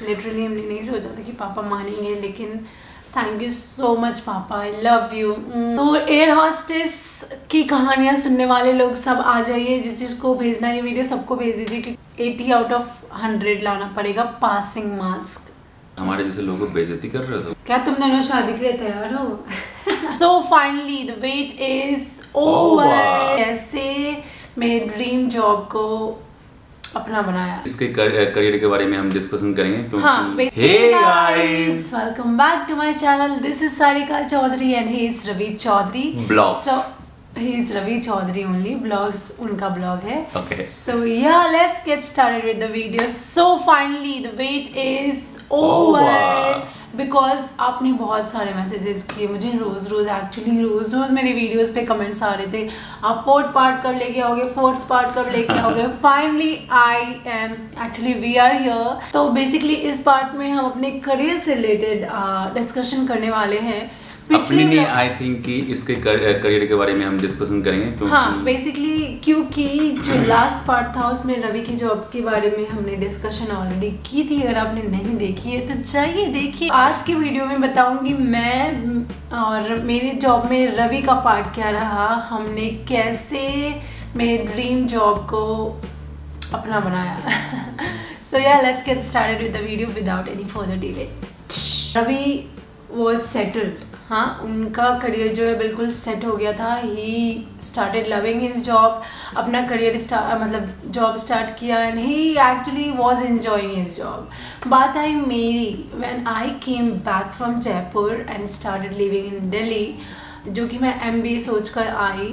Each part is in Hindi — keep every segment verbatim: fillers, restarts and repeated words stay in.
लिटरली हमने नहीं सोचा था कि पापा मानेंगे, लेकिन थैंक यू सो मच पापा, आई लव यू। तो एयर हॉस्टेस की कहानियाँ सुनने वाले लोग सब आ जाइए, जिस जिसको भेजना है ये वीडियो सबको भेज दीजिए, क्योंकि एटी आउट ऑफ हंड्रेड लाना पड़ेगा पासिंग मार्क्स। हमारे जैसे लोगों को बेइज्जती कर रहे हो क्या तुम दोनों शादी के लिए तैयार हो? So finally the wait is over। कैसे मेरे ड्रीम जॉब को अपना बनाया, इसके करियर के बारे में हम डिस्कशन करेंगे। हाँ, hey guys, welcome back to my channel. This is Sarika Chaudhary and he is Ravi Chaudhary. Blogs. So he is Ravi Chaudhary only. Blogs उनका blog है. Okay. So yeah, let's get started with the video. So finally the wait is over. Because आपने बहुत सारे मैसेजेस किए मुझे, रोज़ रोज़ एक्चुअली रोज़ रोज़ मेरी वीडियोस पे कमेंट्स आ रहे थे, आप फोर्थ पार्ट कब लेके आओगे, फोर्थ पार्ट कब लेके आओगे। Finally I am actually we are here. तो बेसिकली इस पार्ट में हम अपने करियर से रिलेटेड डिस्कशन करने वाले हैं। अपनी नहीं, आई थिंक कि इसके करियर के बारे में हम डिस्कशन करेंगे। हाँ, बेसिकली क्योंकि जो लास्ट पार्ट था उसमें रवि की जॉब के बारे में हमने डिस्कशन ऑलरेडी की थी। अगर आपने नहीं देखी है तो चाहिए देखिए। आज की वीडियो में बताऊंगी मैं और मेरी जॉब में रवि का पार्ट क्या रहा, हमने कैसे मेरे ड्रीम जॉब को अपना बनाया। सो या let's get started with the video without any further delay. Ravi was settled, हाँ, उनका करियर जो है बिल्कुल सेट हो गया था। He started loving his job, अपना करियर मतलब जॉब स्टार्ट किया and he actually was enjoying his job. बात आई मेरी, when I came back from Jaipur and started living in Delhi, जो कि मैं एम बी ए सोच कर आई,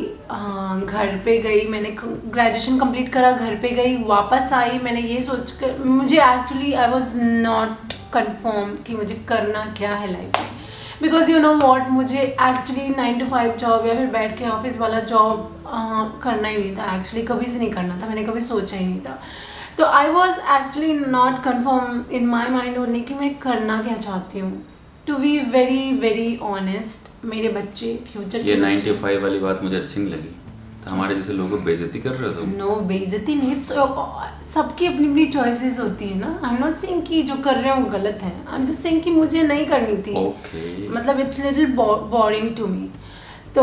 घर पे गई, मैंने ग्रेजुएशन कंप्लीट करा, घर पे गई, वापस आई, मैंने ये सोच कर, मुझे actually I was not confirm कि मुझे करना क्या है लाइफ में। बिकॉज यू नो वॉट, मुझे actually nine to five job या फिर बैठ के ऑफिस वाला जॉब करना ही नहीं था, एक्चुअली कभी से नहीं करना था, मैंने कभी सोचा ही नहीं था। तो I was actually not confirm in my mind only कि मैं करना क्या चाहती हूँ। To be very very honest, मेरे बच्चे फ्यूचर ये नाइन टू फाइव वाली बात मुझे अच्छी नहीं लगी। तो हमारे जैसे लोगों को बेइज्जती कर रहे हो? नो, बेइज्जती नहीं, सबकी अपनी अपनी चॉइसेस होती है ना। आई एम नॉट सेइंग कि जो कर रहे हैं वो गलत है, आई एम जस्ट सेइंग कि मुझे नहीं करनी थी। okay. मतलब it's little boring to me. तो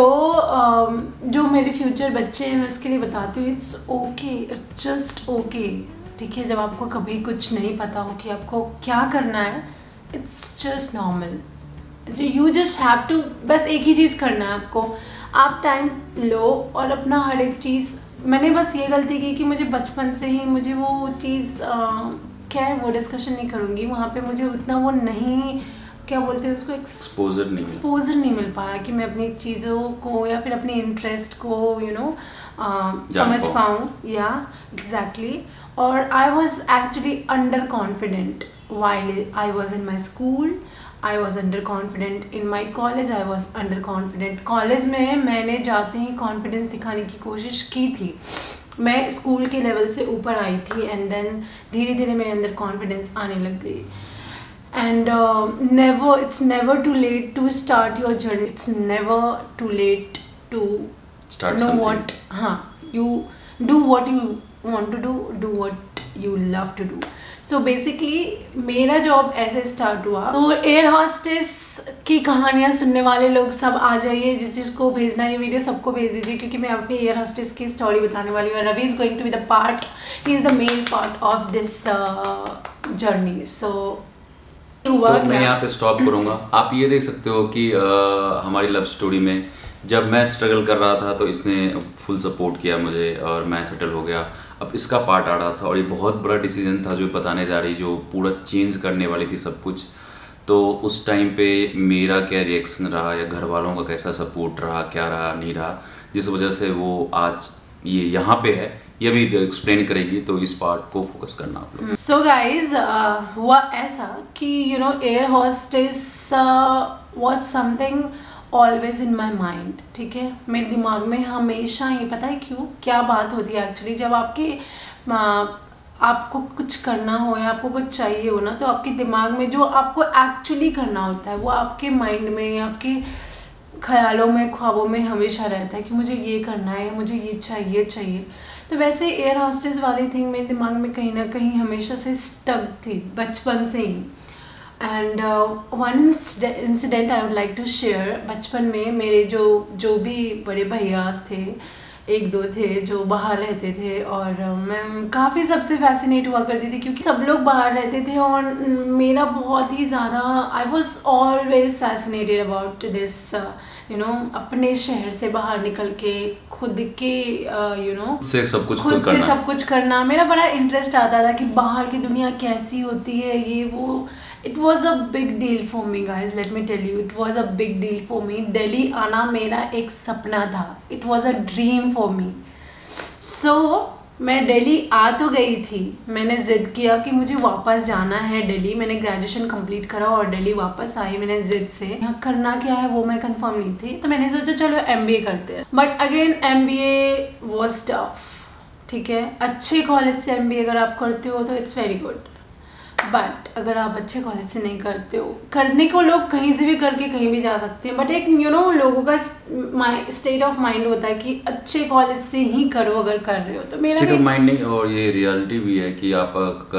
जो मेरे फ्यूचर बच्चे हैं मैं उसके लिए बताती हूँ, it's okay, it's just okay. ठीक है, जब आपको कभी कुछ नहीं पता हो कि आपको क्या करना है, it's just normal, you just have to, बस एक ही चीज़ करना है आपको। आप टाइम लो और अपना हर एक चीज़, मैंने बस ये गलती की कि मुझे बचपन से ही मुझे वो चीज़, खैर वो डिस्कशन नहीं करूँगी, वहाँ पे मुझे उतना वो नहीं, क्या बोलते हैं उसको, एक्सपोजर नहीं एक्सपोजर नहीं मिल पाया कि मैं अपनी चीज़ों को या फिर अपने इंटरेस्ट को यू you नो know, समझ पाऊँ, या एग्जैक्टली। और I was actually under confident while I was in my school, I was under confident in my college, I was under confident. College में मैंने जाते ही कॉन्फिडेंस दिखाने की कोशिश की थी, मैं स्कूल के लेवल से ऊपर आई थी एंड देन धीरे धीरे मेरे अंदर कॉन्फिडेंस आने लग गई। And never, it's never too late to start your journey, it's never too late to know what, हाँ, you do what you want to do, do what you love to do. So basically मेरा जॉब ऐसे स्टार्ट हुआ। तो एयर हॉस्टेस की कहानियाँ सुनने वाले लोग सब आ जाइए, जिस जिसको भेजना है ये वीडियो सबको भेज दीजिए, क्योंकि मैं अपनी एयर हॉस्टेस की स्टोरी बताने वाली हूँ। Ravi is going to be the part, he is the main part of this journey. So हुआ तो मैं यहाँ पे स्टॉप करूँगा। आप ये देख सकते हो कि uh, हमारी लव स्टोरी में जब मैं स्ट्रगल कर रहा था तो इसने फुल सपोर्ट किया मुझे और मैं सेटल हो गया। अब इसका पार्ट आ रहा था और ये बहुत बड़ा डिसीजन था जो बताने जा रही, जो पूरा चेंज करने वाली थी सब कुछ। तो उस टाइम पे मेरा क्या रिएक्शन रहा या घर वालों का कैसा सपोर्ट रहा, क्या रहा नहीं रहा, जिस वजह से वो आज ये यहाँ पे है, ये भी एक्सप्लेन करेगी। तो इस पार्ट को फोकस करना आप लोग। सो गाइज, हुआ ऐसा कि you know air hostess was something always in my mind. ठीक है, मेरे दिमाग में हमेशा ही, पता है क्यों, क्या बात होती है एक्चुअली, जब आपके आ, आपको कुछ करना हो या आपको कुछ चाहिए हो ना, तो आपके दिमाग में जो आपको एक्चुअली करना होता है वो आपके माइंड में, आपके ख्यालों में, ख्वाबों में हमेशा रहता है कि मुझे ये करना है, मुझे ये चाहिए चाहिए। तो वैसे एयर हॉस्टेस वाली थिंग मेरे दिमाग में कहीं ना कहीं हमेशा से स्टक थी बचपन से ही। And one incident I would like to share. बचपन में मेरे जो जो भी बड़े भैयास थे, एक दो थे जो बाहर रहते थे, और मैं काफ़ी सबसे फैसिनेट हुआ करती थी क्योंकि सब लोग बाहर रहते थे और मेरा बहुत ही ज़्यादा I was always fascinated about this you know अपने शहर से बाहर निकल के खुद के यू नो से सब कुछ खुद से सब कुछ करना। मेरा बड़ा इंटरेस्ट आता था कि बाहर की दुनिया कैसी होती है, ये वो। It was a big deal for me guys, let me tell you, it was a big deal for me. Delhi आना मेरा एक सपना था, it was a dream for me. So मैं दिल्ली आ तो गई थी, मैंने ज़िद किया कि मुझे वापस जाना है दिल्ली। मैंने ग्रेजुएशन कंप्लीट करा और दिल्ली वापस आई मैंने ज़िद से। यहाँ करना क्या है वो मैं कंफर्म नहीं थी, तो मैंने सोचा चलो एमबीए करते हैं। But again MBA was tough, ठीक है। अच्छे कॉलेज से एमबीए अगर आप करते हो तो इट्स वेरी गुड, बट अगर आप अच्छे कॉलेज से नहीं करते हो, करने को लोग कहीं से भी करके कहीं भी जा सकते हैं, बट एक यू नो लोगों का स्टेट ऑफ माइंड होता है कि अच्छे कॉलेज से ही करो अगर कर रहे हो। तो मेरा स्टेट ऑफ माइंड नहीं, और ये रियलिटी भी है कि आप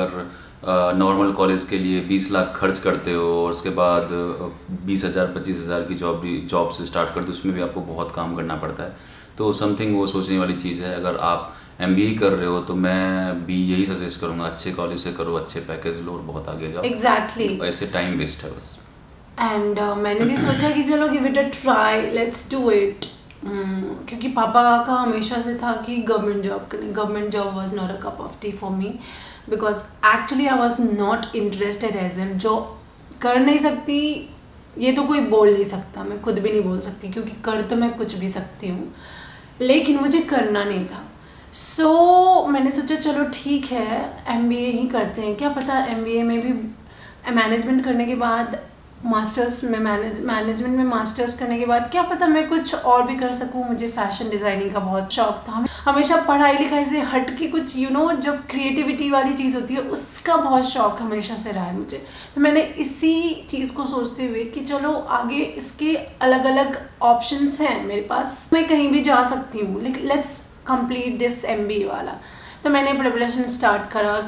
अगर नॉर्मल कॉलेज के लिए बीस लाख खर्च करते हो और उसके बाद बीस हज़ार पच्चीस हज़ार की जॉब भी जॉब से स्टार्ट करते हो, उसमें भी आपको बहुत काम करना पड़ता है। तो समथिंग वो सोचने वाली चीज़ है। अगर आप एमबीए कर रहे हो तो मैं भी यही सजेस्ट करूंगा, अच्छे कॉलेज से करो, अच्छे पैकेज लो और बहुत आगे जाओ। Exactly exactly. ऐसे टाइम वेस्ट है बस। एंड uh, मैंने भी सोचा कि चलो give it a try, let's do it. क्योंकि पापा का हमेशा से था कि गवर्नमेंट जॉब करें। Government job was not a cup of tea for me because actually I was not interested as well. जो कर नहीं सकती ये तो कोई बोल नहीं सकता, मैं खुद भी नहीं बोल सकती क्योंकि कर तो मैं कुछ भी सकती हूँ, लेकिन मुझे करना नहीं था। सो so, मैंने सोचा चलो ठीक है एमबीए ही करते हैं, क्या पता एमबीए में भी मैनेजमेंट करने के बाद मास्टर्स में मैनेज मैनेजमेंट में मास्टर्स करने के बाद क्या पता मैं कुछ और भी कर सकूं। मुझे फैशन डिज़ाइनिंग का बहुत शौक था, हमेशा पढ़ाई लिखाई से हट के कुछ यू नो जब क्रिएटिविटी वाली चीज़ होती है उसका बहुत शौक हमेशा से रहा है मुझे। तो मैंने इसी चीज़ को सोचते हुए कि चलो आगे इसके अलग अलग ऑप्शंस हैं मेरे पास, मैं कहीं भी जा सकती हूँ, लेकिन लेट्स कंप्लीट दिस एमबीए वाला। तो मैंने प्रिपरेशन स्टार्ट करा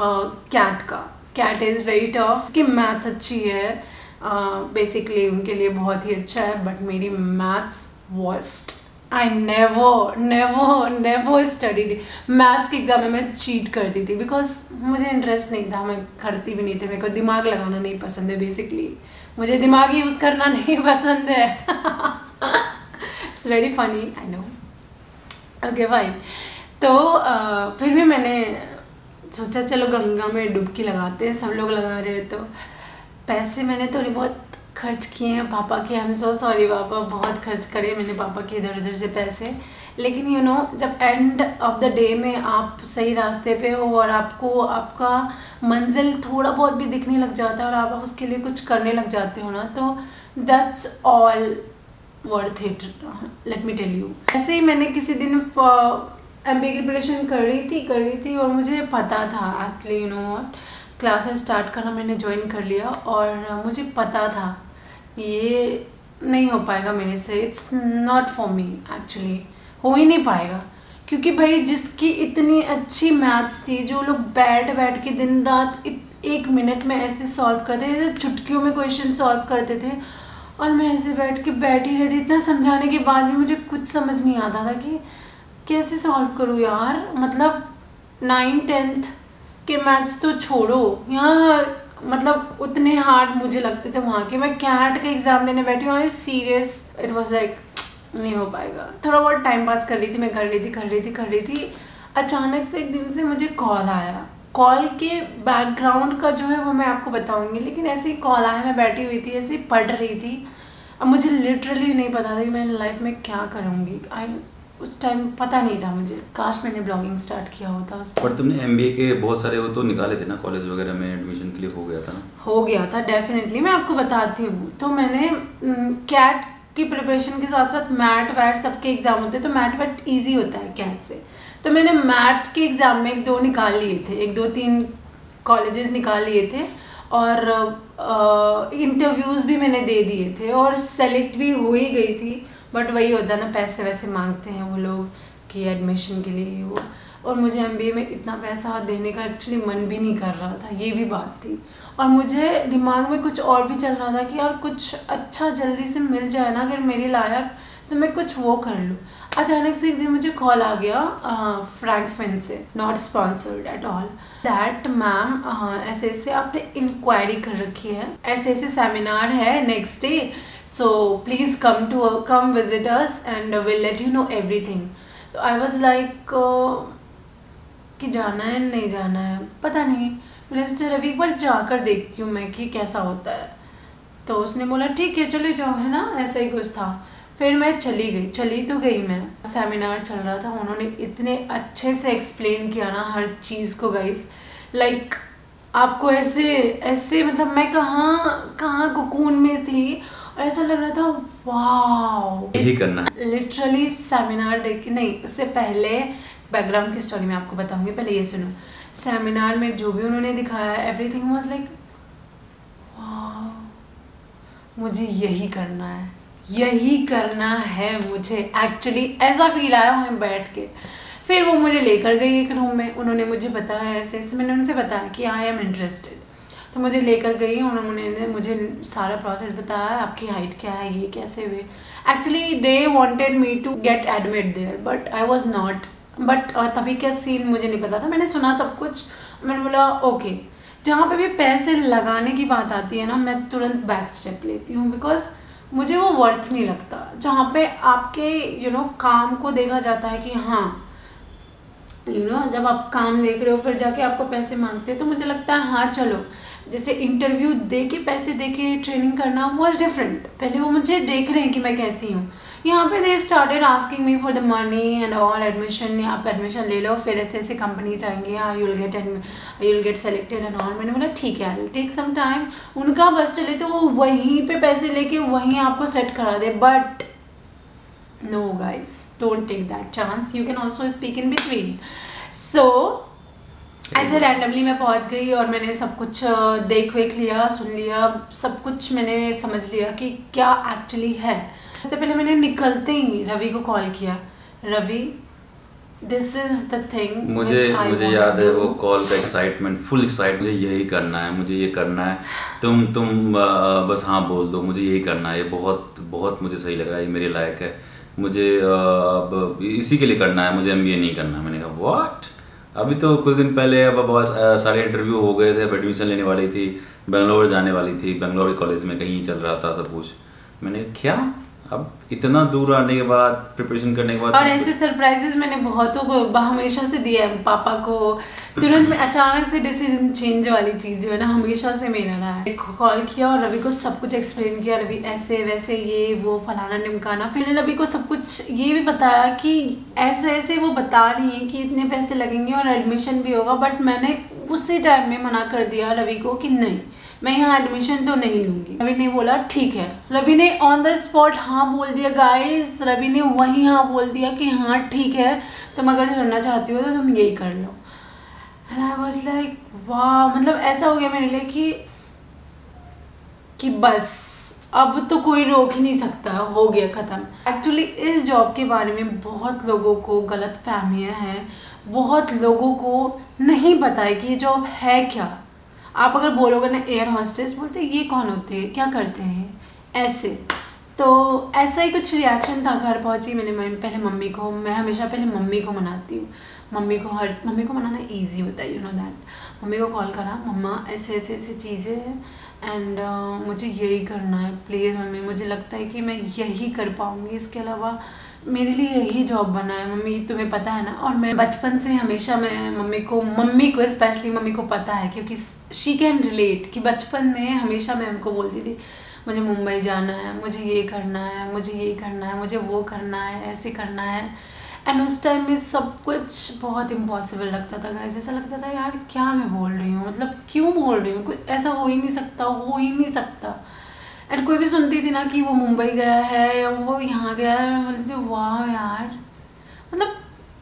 कैट का। कैट इज़ वेरी टफ, उसकी मैथ्स अच्छी है, बेसिकली uh, उनके लिए बहुत ही अच्छा है, बट मेरी maths worst. I never never never studied maths के एग्जाम में मैं चीट करती थी बिकॉज मुझे इंटरेस्ट नहीं था, मैं करती भी नहीं थी। मेरे को दिमाग लगाना नहीं पसंद है, बेसिकली मुझे दिमाग यूज़ करना नहीं पसंद है। It's very funny, I know. Okay भाई, तो uh, फिर भी मैंने सोचा चलो गंगा में डुबकी लगाते हैं, सब लोग लगा रहे हैं तो पैसे मैंने थोड़ी बहुत खर्च किए हैं पापा के। आई एम सो सॉरी पापा, बहुत खर्च करे मैंने पापा के इधर उधर से पैसे। लेकिन यू नो जब एंड ऑफ द डे में आप सही रास्ते पे हो और आपको आपका मंजिल थोड़ा बहुत भी दिखने लग जाता है और आप उसके लिए कुछ करने लग जाते हो ना, तो that's all worth it, let me tell you. ऐसे ही मैंने किसी दिन एमबीए की प्रिपरेशन कर रही थी कर रही थी और मुझे पता था actually you know what, classes start करना मैंने ज्वाइन कर लिया और मुझे पता था ये नहीं हो पाएगा मेरे से, it's not for me, actually हो ही नहीं पाएगा। क्योंकि भाई जिसकी इतनी अच्छी मैथ्स थी, जो लोग बैठ बैठ के दिन रात एक मिनट में ऐसे सॉल्व करते थे, ऐसे चुटकियों में क्वेश्चन सॉल्व करते थे, और मैं ऐसे बैठ के बैठी रहती, इतना समझाने के बाद भी मुझे कुछ समझ नहीं आता था कि कैसे सॉल्व करूँ यार। मतलब नाइन टेंथ के मैथ्स तो छोड़ो, यहाँ मतलब उतने हार्ड मुझे लगते थे वहाँ के। मैं कैट का एग्ज़ाम देने बैठी हूँ, सीरियस, इट वाज लाइक नहीं हो पाएगा। थोड़ा बहुत टाइम पास कर रही थी मैं, कर रही थी कर रही थी कर रही थी अचानक से एक दिन से मुझे कॉल आया। कॉल के बैकग्राउंड का जो है वो मैं आपको बताऊँगी, लेकिन ऐसे ही कॉल आया, मैं बैठी हुई थी ऐसे ही पढ़ रही थी। अब मुझे लिटरली नहीं पता था कि मैं लाइफ में क्या करूँगी। आई उस टाइम पता नहीं था मुझे, काश मैंने ब्लॉगिंग स्टार्ट किया होता उस टाइम। पर तुमने एमबीए के बहुत सारे वो तो निकाले थे ना, कॉलेज वगैरह में एडमिशन के लिए हो गया था ना? हो गया था डेफिनेटली, मैं आपको बताती हूँ। तो मैंने कैट की प्रिपरेशन के साथ साथ मैट वैट सबके एग्जाम होते हैं, तो मैट वैट ईजी होता है कैट से। तो मैंने मैट के एग्ज़ाम में एक दो निकाल लिए थे, एक दो तीन कॉलेजेस निकाल लिए थे, और इंटरव्यूज़ भी मैंने दे दिए थे और सेलेक्ट भी हो ही गई थी। बट वही होता है ना, पैसे वैसे मांगते हैं वो लोग कि एडमिशन के लिए वो। और मुझे एमबीए में इतना पैसा देने का एक्चुअली मन भी नहीं कर रहा था, ये भी बात थी। और मुझे दिमाग में कुछ और भी चल रहा था कि यार कुछ अच्छा जल्दी से मिल जाए ना अगर मेरे लायक, तो मैं कुछ वो कर लूँ। अचानक से एक दिन मुझे कॉल आ गया फ्रैंक फिन से, not sponsored at all, that ma'am ऐसे ऐसे आपने इंक्वायरी कर रखी है, ऐसे ऐसे सेमिनार है next day, so please come to come visit us and will let you know everything. तो आई वॉज लाइक कि जाना है नहीं जाना है पता नहीं, मैंने सोचा रवि एक बार जाकर देखती हूँ मैं कि कैसा होता है। तो उसने बोला ठीक है चले जाओ, है ना, ऐसा ही कुछ था। फिर मैं चली गई, चली तो गई मैं, सेमिनार चल रहा था, उन्होंने इतने अच्छे से एक्सप्लेन किया ना हर चीज़ को गाइस, लाइक आपको ऐसे ऐसे मतलब मैं कहाँ कहाँ कुकून में थी और ऐसा लग रहा था वाओ यही करना है। लिटरली सेमिनार देख के, नहीं उससे पहले बैकग्राउंड की स्टोरी मैं आपको बताऊंगी, पहले ये सुनो। सेमिनार में जो भी उन्होंने दिखाया एवरीथिंग वाज लाइक वाओ, मुझे यही करना है, यही करना है मुझे, एक्चुअली ऐसा फील आया वहीं बैठ के। फिर वो मुझे लेकर गई एक रूम में, उन्होंने मुझे बताया ऐसे ऐसे, मैंने उनसे बताया कि आई एम इंटरेस्टेड, तो मुझे लेकर गई, उन्होंने मुझे सारा प्रोसेस बताया, आपकी हाइट क्या है, ये कैसे हुए। Actually they wanted me to get admit there but I was not, but तभी क्या सीन मुझे नहीं पता था, मैंने सुना सब कुछ, मैंने बोला ओके। जहाँ पे भी पैसे लगाने की बात आती है ना, मैं तुरंत बैक स्टेप लेती हूँ, बिकॉज मुझे वो वर्थ नहीं लगता। जहाँ पे आपके यू नो काम को देखा जाता है कि हाँ यू नो जब आप काम देख रहे हो फिर जाके आपको पैसे मांगते हैं, तो मुझे लगता है हाँ चलो, जैसे इंटरव्यू दे के पैसे दे के ट्रेनिंग करना वॉज डिफरेंट, पहले वो मुझे देख रहे हैं कि मैं कैसी हूँ। यहाँ पे they started asking me for the money and all, admission, आप एडमिशन ले लो, फिर ऐसे ऐसे कंपनी जाएंगे, हाँ you will get you will get selected and all. मैंने बोला ठीक है, आई टेक सम टाइम, उनका बस चले तो वो वहीं पे पैसे लेके वहीं आपको सेट करा दे, but no guys don't take that chance, you can also speak in between. So ऐसे रैंडमली मैं पहुंच गई और मैंने सब कुछ देख वेख लिया, सुन लिया, सब कुछ मैंने समझ लिया कि क्या एक्चुअली है। सबसे पहले मैंने निकलते ही रवि को कॉल किया, Ravi this is the thing मुझे मुझे याद है वो कॉल का एक्साइटमेंट, फुल एक्साइट, मुझे यही करना है, मुझे ये करना है, तुम तुम बस हाँ बोल दो, मुझे यही करना है, ये बहुत बहुत मुझे सही लग रहा है, ये मेरे लायक है, मुझे अब इसी के लिए करना है, मुझे एमबीए नहीं करना। मैंने कहा व्हाट, अभी तो कुछ दिन पहले अब बहुत सारे इंटरव्यू हो गए थे, अब एडमिशन लेने वाली थी, बेंगलोर जाने वाली थी, बेंगलोर कॉलेज में कहीं चल रहा था सब कुछ। मैंने क्या अब इतना दूर आने के बाद, प्रिपरेशन करने के बाद, और ऐसे सरप्राइजेस मैंने बहुतों को हमेशा से दिया है, पापा को तुरंत में अचानक से डिसीजन चेंज वाली चीज़ जो है ना हमेशा से मेरा रहा है। कॉल किया और रवि को सब कुछ एक्सप्लेन किया, रवि ऐसे वैसे ये वो फलाना निमकाना, फिर रवि को सब कुछ ये भी बताया कि ऐसे ऐसे वो बता रही हैं कि इतने पैसे लगेंगे और एडमिशन भी होगा, बट मैंने उसी टाइम में मना कर दिया रवि को कि नहीं मैं यहाँ एडमिशन तो नहीं लूँगी। रवि ने बोला ठीक है, रवि ने ऑन द स्पॉट हाँ बोल दिया गाइस, रवि ने वहीं हाँ बोल दिया कि हाँ ठीक है, तुम अगर करना चाहती हो तो तुम यही कर लो। एंड आई वाज लाइक वाह, मतलब ऐसा हो गया मेरे लिए कि कि बस अब तो कोई रोक ही नहीं सकता, हो गया ख़त्म। एक्चुअली इस जॉब के बारे में बहुत लोगों को गलत फहमियाँ हैं, बहुत लोगों को नहीं पता है कि ये जॉब है क्या। आप अगर बोलोगे ना एयर हॉस्टेस, बोलते ये कौन होते हैं, क्या करते हैं, ऐसे। तो ऐसा ही कुछ रिएक्शन था। घर पहुंची मैंने पहले मम्मी को, मैं हमेशा पहले मम्मी को मनाती हूँ, मम्मी को हर मम्मी को मनाना इजी होता है, यू नो दैट। मम्मी को कॉल करा, मम्मा ऐसे ऐसे ऐसे चीज़ें हैं एंड uh, मुझे यही करना है, प्लीज़ मम्मी, मुझे लगता है कि मैं यही कर पाऊँगी, इसके अलावा मेरे लिए यही जॉब बना है मम्मी, तुम्हें पता है ना। और मैं बचपन से हमेशा मैं मम्मी को मम्मी को स्पेशली मम्मी को पता है क्योंकि शी कैन रिलेट, कि बचपन में हमेशा मैं उनको बोलती थी मुझे मुंबई जाना है, मुझे ये करना है, मुझे ये करना है, मुझे वो करना है, ऐसे करना है। एंड उस टाइम में सब कुछ बहुत इम्पॉसिबल लगता था गाइस, ऐसा लगता था यार क्या मैं बोल रही हूँ, मतलब क्यों बोल रही हूँ, कुछ ऐसा हो ही नहीं सकता, हो ही नहीं सकता। एंड कोई भी सुनती थी ना कि वो मुंबई गया है या वो यहाँ गया है, बोलती वाह यार, मतलब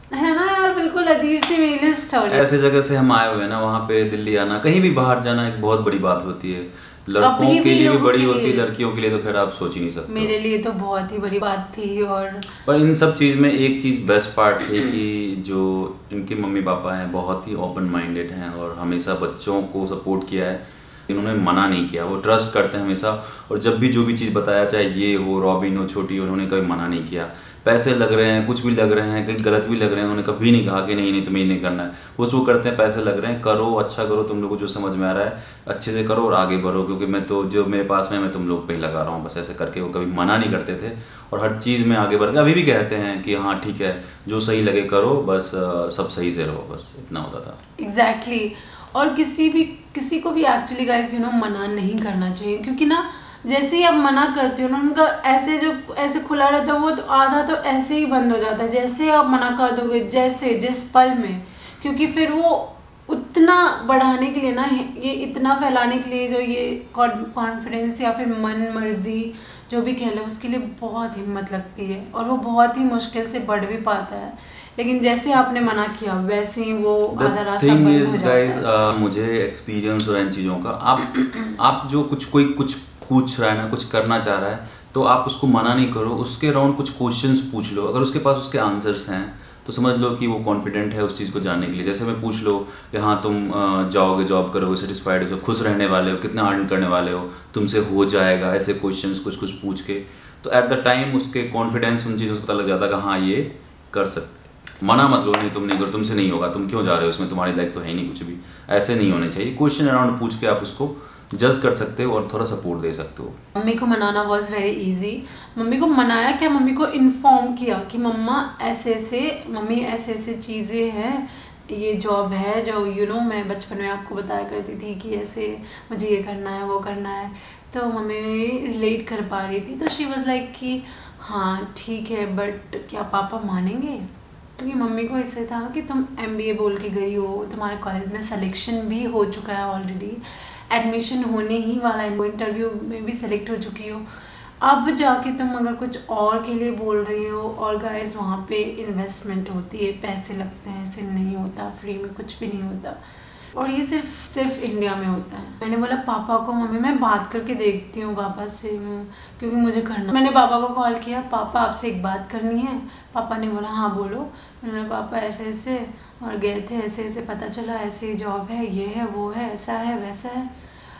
है ना यार, बिल्कुल अजीब सी मेरी स्टोरी। ऐसे जगह से हम आए हुए हैं ना, वहाँ पे दिल्ली आना, कहीं भी बाहर जाना एक बहुत बड़ी बात होती है। लड़कों के लिए भी बड़ी होती है, लड़कियों के लिए तो खैर आप सोच ही नहीं सकते। मेरे लिए तो बहुत ही बड़ी बात थी। और पर इन सब चीज़ में एक चीज़ बेस्ट पार्ट थी कि जो इनके मम्मी पापा हैं बहुत ही ओपन माइंडेड हैं और हमेशा बच्चों को सपोर्ट किया है। इन्होंने मना नहीं किया, वो ट्रस्ट करते हैं हमेशा। और जब भी जो भी चीज़ बताया, चाहे ये हो, रॉबिन हो, छोटी, उन्होंने कभी मना नहीं किया। पैसे लग रहे हैं, कुछ भी लग रहे हैं, कहीं गलत भी लग रहे हैं, उन्होंने कभी नहीं कहा कि नहीं नहीं तुम्हें नहीं करना है। वो वो करते हैं, पैसे लग रहे हैं, करो, अच्छा करो, तुम लोग को जो समझ में आ रहा है अच्छे से करो और आगे बढ़ो, क्योंकि मैं तो जो मेरे पास में मैं तुम लोग पे ही लगा रहा हूँ, बस ऐसे करके वो कभी मना नहीं करते थे। और हर चीज़ में आगे बढ़ के अभी भी कहते हैं कि हाँ ठीक है, जो सही लगे करो, बस सब सही से रहो, बस इतना होता था। Exactly exactly. और किसी भी किसी को भी एक्चुअली गाइस यू नो मना नहीं करना चाहिए, क्योंकि ना जैसे ही आप मना करते हो ना, उनका ऐसे जो ऐसे खुला रहता है वो तो आधा तो ऐसे ही बंद हो जाता है जैसे आप मना कर दोगे, जैसे जिस पल में। क्योंकि फिर वो उतना बढ़ाने के लिए ना, ये इतना फैलाने के लिए जो ये कॉन्फिडेंस या फिर मन मर्जी जो भी कह लो, उसके लिए बहुत हिम्मत लगती है और वो बहुत ही मुश्किल से बढ़ भी पाता है। लेकिन जैसे आपने मना किया वैसे ही वो आधा रास्ता बंद हो जाता है। uh, मुझे एक्सपीरियंस हो रहा है इन चीज़ों का। आप आप जो कुछ कोई कुछ पूछ रहा है ना, कुछ करना चाह रहा है, तो आप उसको मना नहीं करो, उसके अराउंड कुछ क्वेश्चंस पूछ लो। अगर उसके पास उसके आंसर्स हैं तो समझ लो कि वो कॉन्फिडेंट है उस चीज़ को जानने के लिए। जैसे मैं पूछ लो कि हाँ तुम जाओगे, जॉब करोगे, सेटिस्फाइड हो, खुश रहने वाले हो, कितना अर्न करने वाले हो, तुमसे हो जाएगा, ऐसे क्वेश्चंस कुछ कुछ पूछ के, तो एट द टाइम उसके कॉन्फिडेंस उन चीज़ों से पता लग जाता है कि हाँ ये कर सकते। मना मत लो, नहीं तुम नहीं करो, तुमसे नहीं होगा, तुम क्यों जा रहे हो इसमें, तुम्हारी लाइफ तो है ही नहीं कुछ भी। ऐसे नहीं होने चाहिए। क्वेश्चन अराउंड पूछ के आप उसको जज कर सकते हो और थोड़ा सपोर्ट दे सकते हो। मम्मी को मनाना वॉज वेरी इजी। मम्मी को मनाया क्या, मम्मी को इन्फॉर्म किया कि मम्मा ऐसे ऐसे, मम्मी ऐसे ऐसे चीज़ें हैं, ये जॉब है जो यू नो मैं बचपन में आपको बताया करती थी कि ऐसे मुझे ये करना है वो करना है। तो मम्मी रिलेट कर पा रही थी, तो शी वॉज लाइक कि हाँ ठीक है, बट क्या पापा मानेंगे? क्योंकि मम्मी को इससे था कि तुम एम बी ए बोल के गई हो, तुम्हारे कॉलेज में सिलेक्शन भी हो चुका है ऑलरेडी, एडमिशन होने ही वाला है, इंटरव्यू में भी सेलेक्ट हो चुकी हो, अब जाके तुम अगर कुछ और के लिए बोल रही हो। और गाइस वहाँ पे इन्वेस्टमेंट होती है, पैसे लगते हैं, ऐसे नहीं होता, फ्री में कुछ भी नहीं होता। और ये सिर्फ सिर्फ इंडिया में होता है। मैंने बोला पापा को, मम्मी मैं बात करके देखती हूँ पापा से, क्योंकि मुझे करना। मैंने पापा को कॉल किया, पापा आपसे एक बात करनी है। पापा ने बोला हाँ बोलो। मैंने बोला पापा ऐसे ऐसे, और गए थे ऐसे ऐसे, पता चला ऐसे जॉब है, ये है वो है, ऐसा है वैसा है।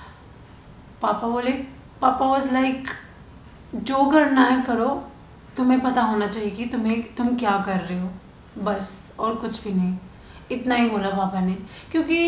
पापा बोले, पापा वाज लाइक जो करना है करो, तुम्हें पता होना चाहिए कि तुम्हें तुम क्या कर रहे हो, बस, और कुछ भी नहीं। इतना ही बोला पापा ने, क्योंकि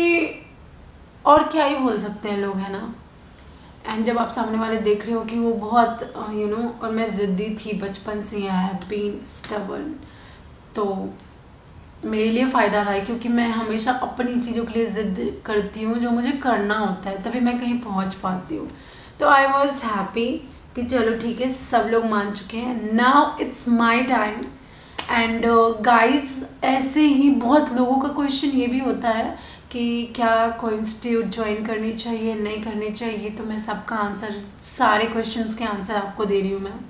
और क्या ही बोल सकते हैं लोग, है ना। एंड जब आप सामने वाले देख रहे हो कि वो बहुत यू नो, और मैं ज़िद्दी थी बचपन से, आई हैव बीन स्टबर्न, तो मेरे लिए फ़ायदा रहा है, क्योंकि मैं हमेशा अपनी चीज़ों के लिए ज़िद करती हूँ, जो मुझे करना होता है, तभी मैं कहीं पहुँच पाती हूँ। तो आई वॉज हैप्पी कि चलो ठीक है, सब लोग मान चुके हैं, now it's my time. And guys ऐसे ही बहुत लोगों का क्वेश्चन ये भी होता है कि क्या कोई इंस्टीट्यूट ज्वाइन करनी चाहिए, नहीं करनी चाहिए। तो मैं सबका आंसर, सारे क्वेश्चंस के आंसर आपको दे रही हूँ। मैं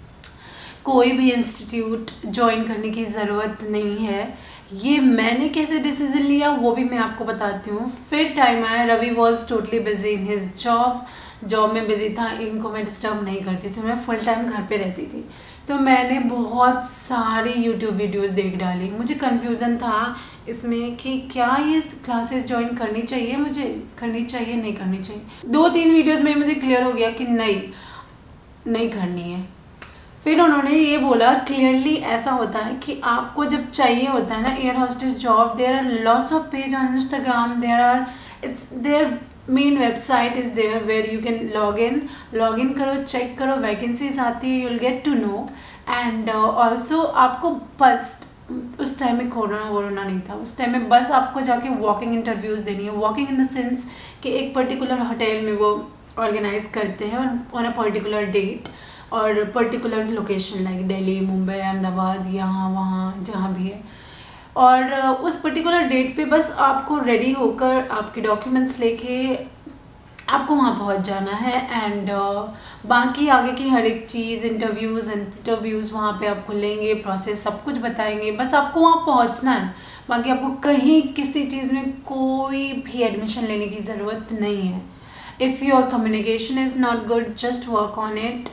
कोई भी इंस्टीट्यूट ज्वाइन करने की ज़रूरत नहीं है। ये मैंने कैसे डिसीजन लिया वो भी मैं आपको बताती हूँ। फिर टाइम आया, Ravi was totally busy in his job, job में बिजी था, इनको मैं डिस्टर्ब नहीं करती थी, मैं फुल टाइम घर पे रहती थी। तो मैंने बहुत सारी यूट्यूब वीडियोस देख डाली। मुझे कन्फ्यूज़न था इसमें कि क्या ये क्लासेस ज्वाइन करनी चाहिए, मुझे करनी चाहिए नहीं करनी चाहिए। दो तीन वीडियोस में मुझे क्लियर हो गया कि नहीं नहीं करनी है। फिर उन्होंने ये बोला क्लियरली, ऐसा होता है कि आपको जब चाहिए होता है ना air hostess job, there are lots of page on Instagram, there are it's there main website is there where you can log in log in करो, चेक करो, वैकेंसीज आती है, you will get to know. And also आपको फर्स्ट, उस टाइम में कोरोना वोरोना नहीं था, उस टाइम में बस आपको जाके वॉकिंग इंटरव्यूज़ देनी है। वॉकिंग इन द सेंस कि एक पर्टिकुलर होटल में वो ऑर्गेनाइज करते हैं ऑन अ पर्टिकुलर डेट और particular location, like Delhi, Mumbai, Ahmedabad, यहाँ वहाँ जहाँ भी है। और उस पर्टिकुलर डेट पे बस आपको रेडी होकर आपके डॉक्यूमेंट्स लेके आपको वहाँ पहुँच जाना है। एंड uh, बाकी आगे की हर एक चीज़, इंटरव्यूज़ इंटरव्यूज़ वहाँ पे आपको लेंगे, प्रोसेस सब कुछ बताएंगे, बस आपको वहाँ पहुँचना है। बाकी आपको कहीं किसी चीज़ में कोई भी एडमिशन लेने की ज़रूरत नहीं है। If your communication is not good, just work on it.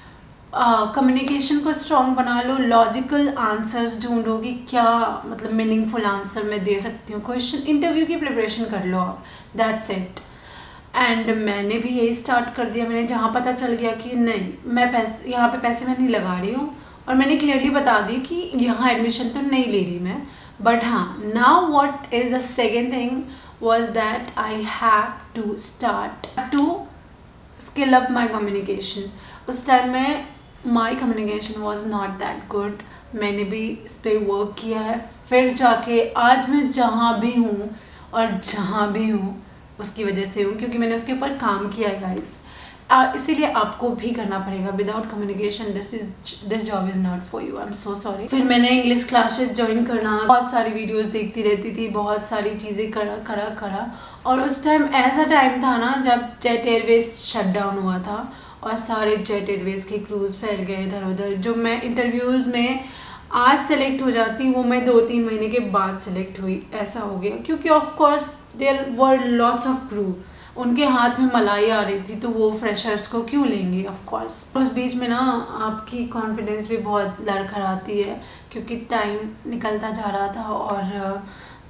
Communication को स्ट्रॉन्ग बना लो, लॉजिकल आंसर्स ढूंढो कि क्या मतलब मीनिंगफुल आंसर मैं दे सकती हूँ। क्वेश्चन इंटरव्यू की प्रिपरेशन कर लो आप, दैट्स इट। एंड मैंने भी यही स्टार्ट कर दिया। मैंने जहाँ पता चल गया कि नहीं, मैं पैसे यहाँ पे पैसे मैं नहीं लगा रही हूँ, और मैंने क्लियरली बता दी कि यहाँ एडमिशन तो नहीं ले रही मैं। बट हाँ, now what is the second thing was that I have to start to skill up my communication. उस टाइम में my communication was not that good. मैंने भी इस पर वर्क किया है, फिर जाके आज मैं जहाँ भी हूँ और जहाँ भी हूँ उसकी वजह से हूँ, क्योंकि मैंने उसके ऊपर काम किया है गाइस। इसीलिए आपको भी करना पड़ेगा। Without communication this is this job is not for you, I am so sorry. फिर मैंने इंग्लिश क्लासेस ज्वाइन करना, बहुत सारी वीडियोस देखती रहती थी, बहुत सारी चीज़ें करा करा करा और उस टाइम ऐसा टाइम था ना जब जेट एयरवेज शट डाउन हुआ था और सारे जेट एयरवेज के क्रूज़ फैल गए इधर उधर। जो मैं इंटरव्यूज़ में आज सेलेक्ट हो जाती वो मैं दो तीन महीने के बाद सेलेक्ट हुई, ऐसा हो गया। क्योंकि of course there were lots of crew, उनके हाथ में मलाई आ रही थी, तो वो फ्रेशर्स को क्यों लेंगे ऑफ कोर्स। उस बीच में ना आपकी कॉन्फिडेंस भी बहुत लड़खड़ाती है, क्योंकि टाइम निकलता जा रहा था और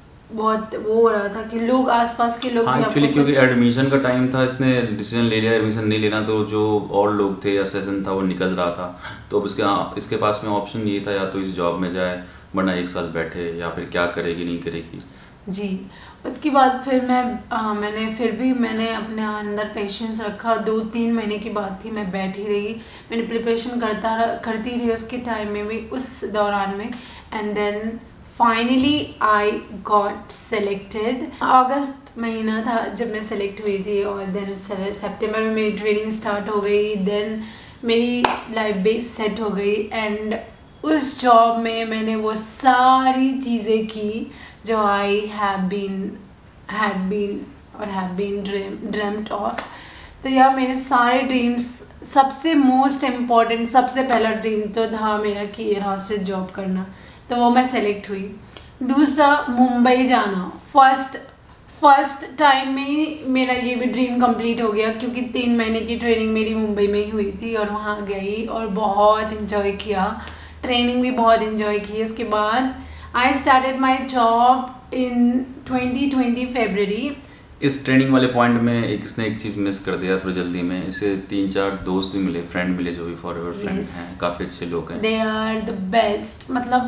बहुत वो हो रहा था कि लोग आसपास के लोग एक्चुअली हाँ, क्योंकि एडमिशन का टाइम था, इसने डिसीजन ले लिया एडमिशन नहीं लेना, तो जो और लोग थे या सेशन था वो निकल रहा था, तो अब इसके इसके पास में ऑप्शन ये था या तो इस जॉब में जाए, वरना एक साल बैठे, या फिर क्या करेगी नहीं करेगी जी। उसके बाद फिर मैं आ, मैंने फिर भी मैंने अपने अंदर पेशेंस रखा। दो तीन महीने की बात थी, मैं बैठी रही, मैंने प्रिपरेशन करता करती रही उसके टाइम में भी, उस दौरान में। And then finally I got selected. अगस्त महीना था जब मैं सेलेक्ट हुई थी और देन सितंबर में मेरी ट्रेनिंग स्टार्ट हो गई। देन मेरी लाइफ बेस सेट हो गई एंड उस जॉब में मैंने वो सारी चीज़ें की जो I have been had been और हैव बीन ड्रीम्ड ऑफ। तो यार मेरे सारे ड्रीम्स, सबसे मोस्ट इम्पॉर्टेंट सबसे पहला ड्रीम तो था मेरा कि एयर हॉस्टेस जॉब करना, तो वो मैं सेलेक्ट हुई। दूसरा मुंबई जाना, फर्स्ट फर्स्ट टाइम में मेरा ये भी ड्रीम कंप्लीट हो गया, क्योंकि तीन महीने की ट्रेनिंग मेरी मुंबई में ही हुई थी और वहाँ गई और बहुत इन्जॉय किया, ट्रेनिंग भी बहुत इन्जॉय की। उसके बाद I started my job in twenty twenty फरवरी। इस ट्रेनिंग वाले पॉइंट में एक इसने एक चीज़ मिस कर दिया थोड़ी जल्दी में, इसे तीन चार दोस्त भी मिले, फ्रेंड मिले जो भी फॉरएवर फ्रेंड हैं, काफ़ी अच्छे लोग हैं, दे आर द बेस्ट। मतलब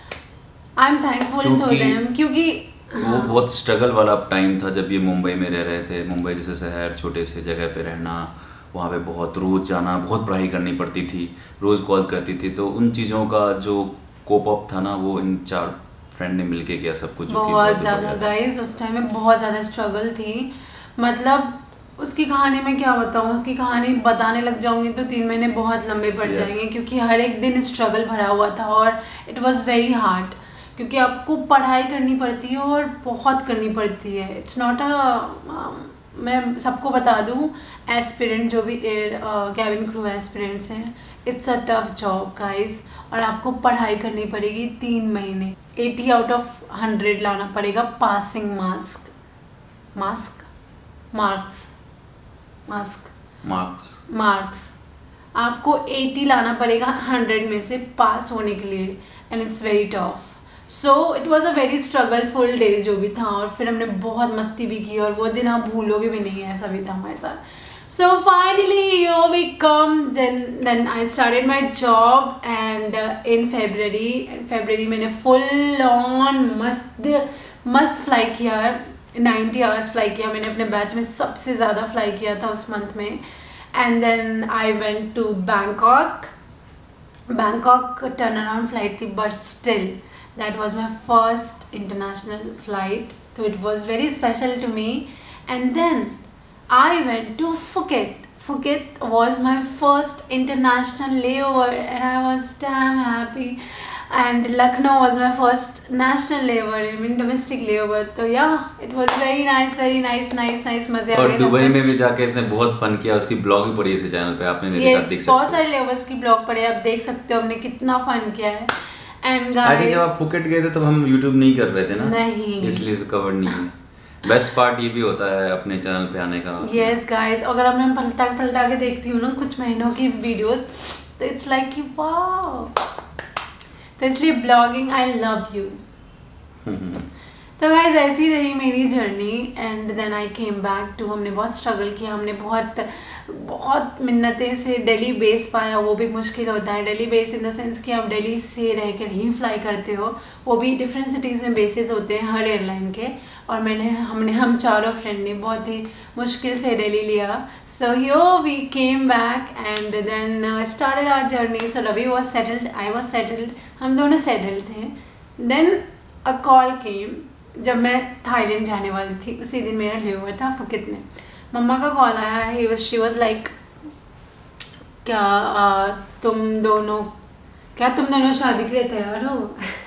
I am thankful to them, क्योंकि वो हाँ। बहुत स्ट्रगल वाला टाइम था जब ये मुंबई में रह रहे थे। मुंबई जैसे शहर, छोटे से जगह पे रहना, वहाँ पे बहुत रोज़ जाना, बहुत पढ़ाई करनी पड़ती थी, रोज़ कॉल करती थी, तो उन चीज़ों का जो कोप अप था ना वो इन चार फ्रेंड ने मिलके किया सब कुछ। बहुत ज़्यादा गाइस उस टाइम में बहुत ज़्यादा स्ट्रगल थी। मतलब उसकी कहानी में क्या बताऊँ, उसकी कहानी बताने लग जाऊँगी तो तीन महीने बहुत लंबे पड़ yes. जाएंगे, क्योंकि हर एक दिन स्ट्रगल भरा हुआ था और इट वाज वेरी हार्ड, क्योंकि आपको पढ़ाई करनी पड़ती है और बहुत करनी पड़ती है। इट्स नॉट अ, मैं सबको बता दूँ, एस्पिरेंट जो भी एयर कैबिन क्रू एस्पिरेंट्स हैं, it's a tough job guys, और आपको पढ़ाई करनी पड़ेगी तीन महीने। अस्सी आउट ऑफ हंड्रेड लाना पड़ेगा passing marks marks marks marks marks marks आपको अस्सी लाना पड़ेगा हंड्रेड में से पास होने के लिए, and it's very tough. So it was a very struggleful day जो भी था, और फिर हमने बहुत मस्ती भी की और वो दिन आप भूलोगे भी नहीं, ऐसा भी था हमारे साथ। So finally here we come, then then I started my job and uh, in February in February मैंने full on मस्त मस्त फ्लाई किया है, नाइन्टी आवर्स फ्लाई किया मैंने अपने बैच में, सबसे ज़्यादा फ्लाई किया था उस मंथ में। And then I went to Bangkok. Bangkok turn around flight थी, but still that was my first international flight, तो it was very special to me. And then I went to Phuket. Phuket was my first international layover and I was damn happy. And Lucknow was my first national level, I mean domestic level. तो yeah it was very nice very nice nice nice मजे आ गए। और दुबई में भी जाके इसने बहुत फन किया, उसकी ब्लॉग भी पड़ी है इस चैनल पे, आपने नहीं देखा देख सकते हो। बहुत सारे लेवल्स की ब्लॉग पड़े, आप देख सकते हो हमने कितना फन किया है। एंड गाइस जब आप फुकेट गए थे तब हम यूट्यूब नहीं कर रहे थे ना, नहीं इसलिए इसे कवर नहीं है। बेस्ट पार्ट ये भी होता है अपने चैनल पे आने का। यस गाइस, अगर अब मैं पलटा पलटा के देखती हूँ ना कुछ महीनों की वीडियोस, तो इट्स लाइक कि वाओ। तो इसलिए ब्लॉगिंग आई लव यू। तो गाइज ऐसी रही मेरी journey and then I came back to. हमने बहुत स्ट्रगल किया, हमने बहुत बहुत मिन्नतें से दिल्ली बेस पाया, वो भी मुश्किल होता है। Delhi base in the sense कि आप दिल्ली से रह कर ही फ्लाई करते हो, वो भी डिफरेंट सिटीज़ में बेसिस होते हैं हर एयरलाइन के। और मैंने हमने हम चारों फ्रेंड ने बहुत ही मुश्किल से दिल्ली लिया। So here we came back and then started our journey. So Ravi was settled, I was settled, हम दोनों सेटल्ड थे। देन अ कॉल केम जब मैं थाईलैंड जाने वाली थी, उसी दिन मेरा लेओवर था फुकेत में। मम्मा का कॉल आया, he was she was like क्या आ, तुम दोनों क्या तुम दोनों शादी के लिए तैयार हो?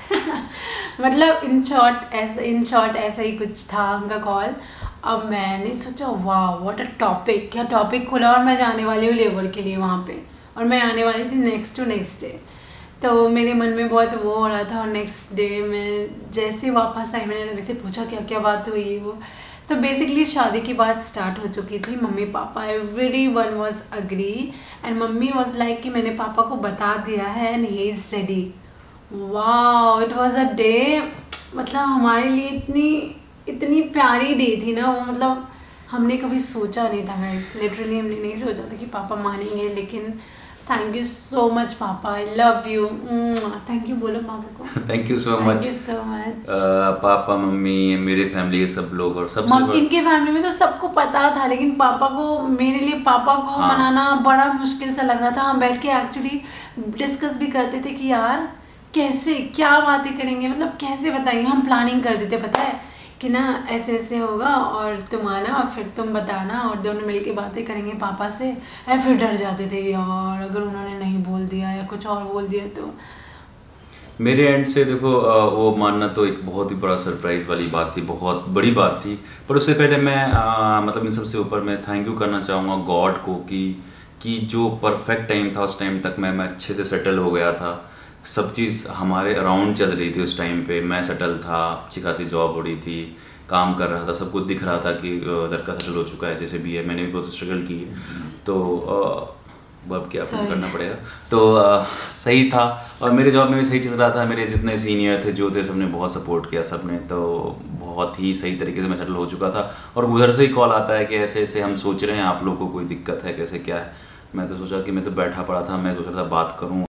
मतलब इन शॉर्ट ऐसा इन शॉर्ट ऐसा ही कुछ था उनका कॉल। अब मैंने सोचा वाह व्हाट अ टॉपिक, क्या टॉपिक खुला और मैं जाने वाली हूँ लेबर के लिए वहाँ पे, और मैं आने वाली थी नेक्स्ट टू नेक्स्ट डे। तो मेरे मन में बहुत वो हो रहा था। और नेक्स्ट डे मैं जैसे वापस आई, मैंने रवि से पूछा क्या क्या बात हुई वो। तो बेसिकली शादी की बात स्टार्ट हो चुकी थी। Mummy papa everyone was agree and mummy was like कि मैंने पापा को बता दिया है and he is ready. Wow it was a day, मतलब हमारे लिए इतनी इतनी प्यारी डे थी ना वो। मतलब हमने कभी सोचा नहीं था गाइस, लिटरली हमने नहीं सोचा था कि पापा मानेंगे। लेकिन थैंक यू सो मच पापा, I love you. Thank you बोलो पापा को। Thank you so much. Thank you so much. Papa mummy मेरे फैमिली के सब लोग, और सबसे इनके फैमिली में तो सबको पता था, लेकिन पापा को, मेरे लिए पापा को हाँ। मनाना बड़ा मुश्किल सा लग रहा था। हम बैठ के एक्चुअली डिस्कस भी करते थे कि यार कैसे क्या बातें करेंगे, मतलब कैसे बताएंगे। हम प्लानिंग कर देते, पता है कि ना ऐसे ऐसे होगा और तुम आना और फिर तुम बताना और दोनों मिलके बातें करेंगे पापा से। और फिर डर जाते थे यार अगर उन्होंने नहीं बोल दिया या कुछ और बोल दिया तो। मेरे एंड से देखो वो मानना तो एक बहुत ही बड़ा सरप्राइज़ वाली बात थी, बहुत बड़ी बात थी। पर उससे पहले मैं आ, मतलब इन सबसे ऊपर मैं थैंक यू करना चाहूँगा गॉड को कि कि जो परफेक्ट टाइम था उस टाइम तक मैं मैं अच्छे से सेटल हो गया था। सब चीज़ हमारे अराउंड चल रही थी उस टाइम पे। मैं सेटल था, अच्छी खासी जॉब हो रही थी, काम कर रहा था, सब कुछ दिख रहा था कि लड़का सेटल हो चुका है जैसे भी है। मैंने भी बहुत स्ट्रगल की है, तो अब क्या करना पड़ेगा। तो आ, सही था और मेरे जॉब में भी सही चल रहा था। मेरे जितने सीनियर थे जो थे सबने बहुत सपोर्ट किया, सबने, तो बहुत ही सही तरीके से मैं सेटल हो चुका था। और उधर से ही कॉल आता है कि ऐसे ऐसे हम सोच रहे हैं, आप लोगों को कोई दिक्कत है, कैसे क्या है। मैं तो सोचा कि मैं तो बैठा पड़ा था, मैं सोच रहा था बात करूँ।